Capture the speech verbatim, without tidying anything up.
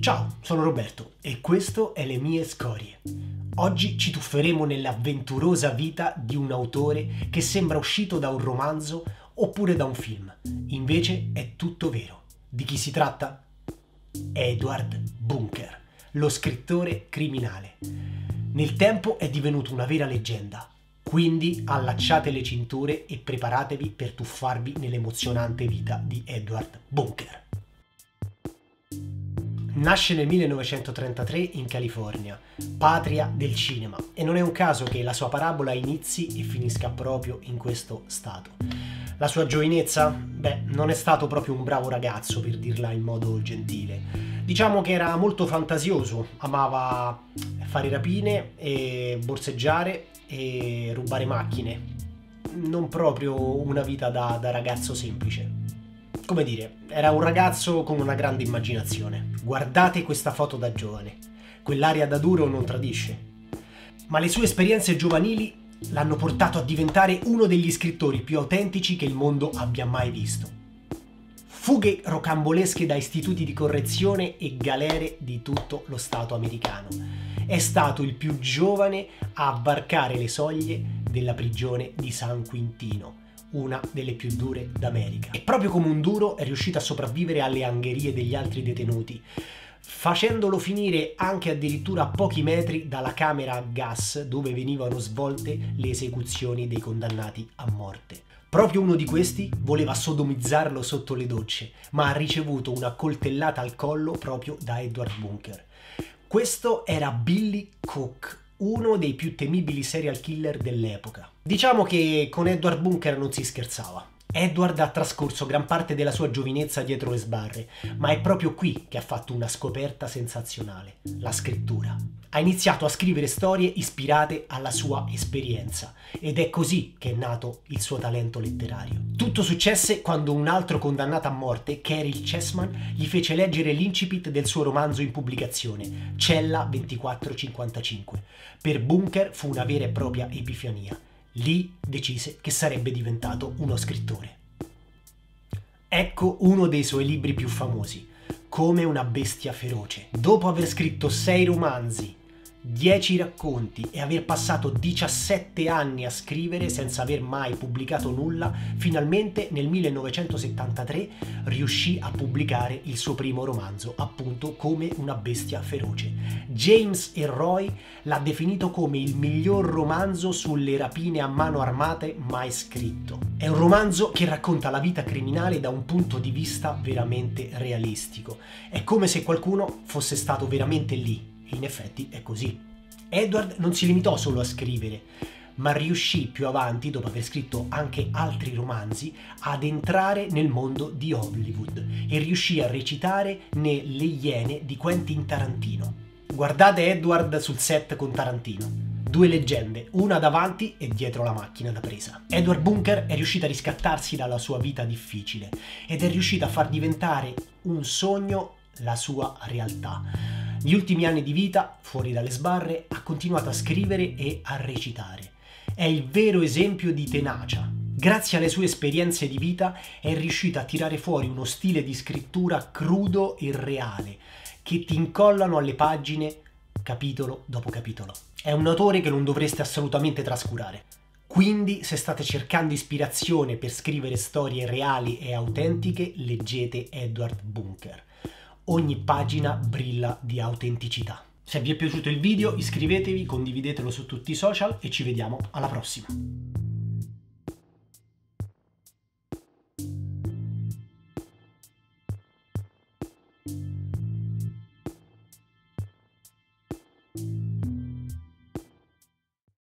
Ciao, sono Roberto e questo è Le mie scorie. Oggi ci tufferemo nell'avventurosa vita di un autore che sembra uscito da un romanzo oppure da un film. Invece è tutto vero. Di chi si tratta? Edward Bunker, lo scrittore criminale. Nel tempo è divenuto una vera leggenda. Quindi allacciate le cinture e preparatevi per tuffarvi nell'emozionante vita di Edward Bunker. Nasce nel millenovecentotrentatré in California, patria del cinema, e non è un caso che la sua parabola inizi e finisca proprio in questo stato. La sua giovinezza? Beh, non è stato proprio un bravo ragazzo, per dirla in modo gentile. Diciamo che era molto fantasioso, amava fare rapine e borseggiare e rubare macchine. Non proprio una vita da, da ragazzo semplice. Come dire, era un ragazzo con una grande immaginazione. Guardate questa foto da giovane. Quell'aria da duro non tradisce. Ma le sue esperienze giovanili l'hanno portato a diventare uno degli scrittori più autentici che il mondo abbia mai visto. Fughe rocambolesche da istituti di correzione e galere di tutto lo Stato americano. È stato il più giovane a varcare le soglie della prigione di San Quintino, una delle più dure d'America. E proprio come un duro è riuscito a sopravvivere alle angherie degli altri detenuti, facendolo finire anche addirittura a pochi metri dalla camera a gas dove venivano svolte le esecuzioni dei condannati a morte. Proprio uno di questi voleva sodomizzarlo sotto le docce, ma ha ricevuto una coltellata al collo proprio da Edward Bunker. Questo era Billy Cook, uno dei più temibili serial killer dell'epoca. Diciamo che con Edward Bunker non si scherzava. Edward ha trascorso gran parte della sua giovinezza dietro le sbarre, ma è proprio qui che ha fatto una scoperta sensazionale: la scrittura. Ha iniziato a scrivere storie ispirate alla sua esperienza ed è così che è nato il suo talento letterario. Tutto successe quando un altro condannato a morte, Caryl Chessman, gli fece leggere l'incipit del suo romanzo in pubblicazione, Cella ventiquattro cinquantacinque. Per Bunker fu una vera e propria epifania. Lì decise che sarebbe diventato uno scrittore. Ecco uno dei suoi libri più famosi, Come una bestia feroce. Dopo aver scritto sei romanzi, dieci racconti e aver passato diciassette anni a scrivere senza aver mai pubblicato nulla, finalmente nel millenovecentosettantatré riuscì a pubblicare il suo primo romanzo, appunto Come una bestia feroce. James Ellroy l'ha definito come il miglior romanzo sulle rapine a mano armate mai scritto. È un romanzo che racconta la vita criminale da un punto di vista veramente realistico. È come se qualcuno fosse stato veramente lì. In effetti è così. Edward non si limitò solo a scrivere, ma riuscì più avanti, dopo aver scritto anche altri romanzi, ad entrare nel mondo di Hollywood e riuscì a recitare nelle Iene di Quentin Tarantino. Guardate Edward sul set con Tarantino. Due leggende, una davanti e dietro la macchina da presa. Edward Bunker è riuscito a riscattarsi dalla sua vita difficile ed è riuscito a far diventare un sogno la sua realtà. Negli ultimi anni di vita, fuori dalle sbarre, ha continuato a scrivere e a recitare. È il vero esempio di tenacia. Grazie alle sue esperienze di vita è riuscito a tirare fuori uno stile di scrittura crudo e reale, che ti incollano alle pagine capitolo dopo capitolo. È un autore che non dovreste assolutamente trascurare. Quindi, se state cercando ispirazione per scrivere storie reali e autentiche, leggete Edward Bunker. Ogni pagina brilla di autenticità. Se vi è piaciuto il video iscrivetevi, condividetelo su tutti i social e ci vediamo alla prossima.